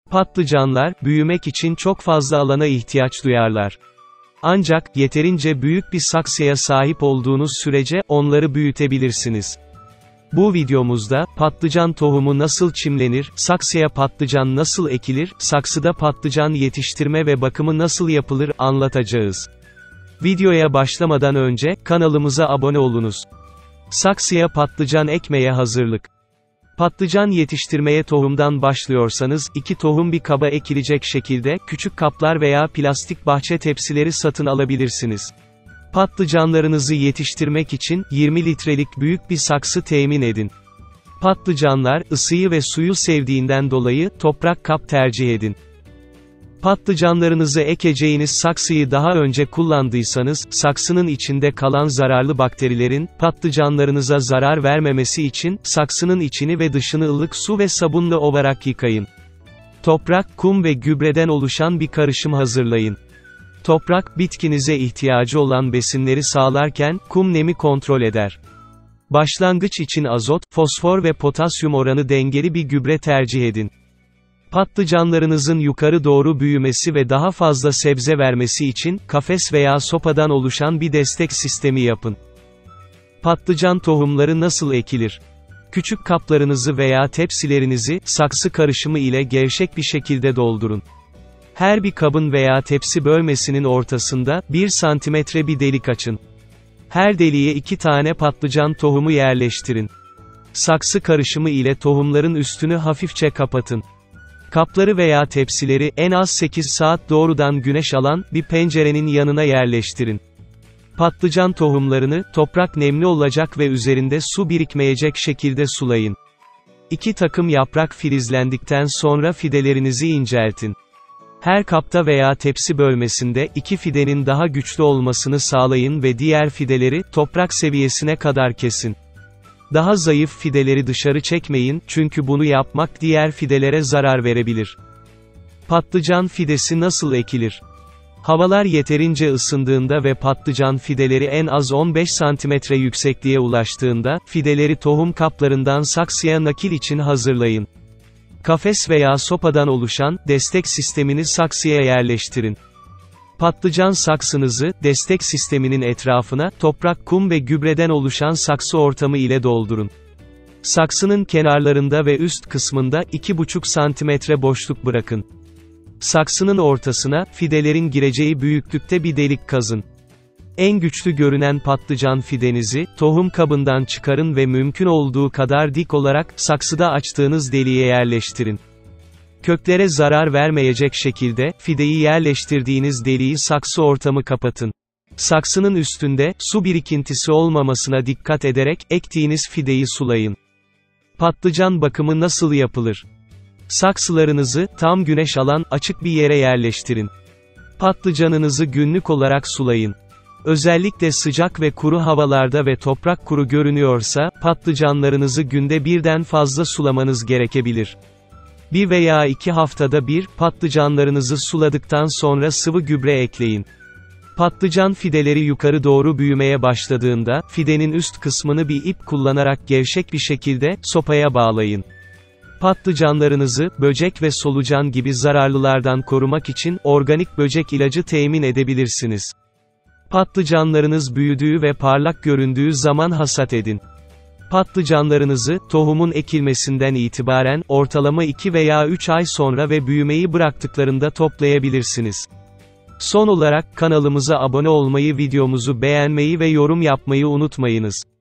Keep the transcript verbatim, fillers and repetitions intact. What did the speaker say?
Patlıcanlar, büyümek için çok fazla alana ihtiyaç duyarlar. Ancak, yeterince büyük bir saksıya sahip olduğunuz sürece, onları büyütebilirsiniz. Bu videomuzda, patlıcan tohumu nasıl çimlenir, saksıya patlıcan nasıl ekilir, saksıda patlıcan yetiştirme ve bakımı nasıl yapılır, anlatacağız. Videoya başlamadan önce, kanalımıza abone olunuz. Saksıya patlıcan ekmeye hazırlık. Patlıcan yetiştirmeye tohumdan başlıyorsanız, iki tohum bir kaba ekilecek şekilde, küçük kaplar veya plastik bahçe tepsileri satın alabilirsiniz. Patlıcanlarınızı yetiştirmek için, yirmi litrelik büyük bir saksı temin edin. Patlıcanlar, ısıyı ve suyu sevdiğinden dolayı, toprak kap tercih edin. Patlıcanlarınızı ekeceğiniz saksıyı daha önce kullandıysanız, saksının içinde kalan zararlı bakterilerin, patlıcanlarınıza zarar vermemesi için, saksının içini ve dışını ılık su ve sabunla ovarak yıkayın. Toprak, kum ve gübreden oluşan bir karışım hazırlayın. Toprak, bitkinize ihtiyacı olan besinleri sağlarken, kum nemi kontrol eder. Başlangıç için azot, fosfor ve potasyum oranı dengeli bir gübre tercih edin. Patlıcanlarınızın yukarı doğru büyümesi ve daha fazla sebze vermesi için, kafes veya sopadan oluşan bir destek sistemi yapın. Patlıcan tohumları nasıl ekilir? Küçük kaplarınızı veya tepsilerinizi, saksı karışımı ile gevşek bir şekilde doldurun. Her bir kabın veya tepsi bölmesinin ortasında, bir santimetre bir delik açın. Her deliğe iki tane patlıcan tohumu yerleştirin. Saksı karışımı ile tohumların üstünü hafifçe kapatın. Kapları veya tepsileri, en az sekiz saat doğrudan güneş alan, bir pencerenin yanına yerleştirin. Patlıcan tohumlarını, toprak nemli olacak ve üzerinde su birikmeyecek şekilde sulayın. İki takım yaprak filizlendikten sonra fidelerinizi inceltin. Her kapta veya tepsi bölmesinde, iki fidenin daha güçlü olmasını sağlayın ve diğer fideleri, toprak seviyesine kadar kesin. Daha zayıf fideleri dışarı çekmeyin, çünkü bunu yapmak diğer fidelere zarar verebilir. Patlıcan fidesi nasıl ekilir? Havalar yeterince ısındığında ve patlıcan fideleri en az on beş santimetre yüksekliğe ulaştığında, fideleri tohum kaplarından saksıya nakil için hazırlayın. Kafes veya sopadan oluşan, destek sistemini saksıya yerleştirin. Patlıcan saksınızı, destek sisteminin etrafına, toprak, kum ve gübreden oluşan saksı ortamı ile doldurun. Saksının kenarlarında ve üst kısmında, iki buçuk santimetre boşluk bırakın. Saksının ortasına, fidelerin gireceği büyüklükte bir delik kazın. En güçlü görünen patlıcan fidenizi, tohum kabından çıkarın ve mümkün olduğu kadar dik olarak, saksıda açtığınız deliğe yerleştirin. Köklere zarar vermeyecek şekilde, fideyi yerleştirdiğiniz deliği saksı ortamı kapatın. Saksının üstünde, su birikintisi olmamasına dikkat ederek, ektiğiniz fideyi sulayın. Patlıcan bakımı nasıl yapılır? Saksılarınızı, tam güneş alan, açık bir yere yerleştirin. Patlıcanınızı günlük olarak sulayın. Özellikle sıcak ve kuru havalarda ve toprak kuru görünüyorsa, patlıcanlarınızı günde birden fazla sulamanız gerekebilir. Bir veya iki haftada bir, patlıcanlarınızı suladıktan sonra sıvı gübre ekleyin. Patlıcan fideleri yukarı doğru büyümeye başladığında, fidenin üst kısmını bir ip kullanarak gevşek bir şekilde, sopaya bağlayın. Patlıcanlarınızı, böcek ve solucan gibi zararlılardan korumak için, organik böcek ilacı temin edebilirsiniz. Patlıcanlarınız büyüdüğü ve parlak göründüğü zaman hasat edin. Patlıcanlarınızı, tohumun ekilmesinden itibaren, ortalama iki veya üç ay sonra ve büyümeyi bıraktıklarında toplayabilirsiniz. Son olarak, kanalımıza abone olmayı, videomuzu beğenmeyi ve yorum yapmayı unutmayınız.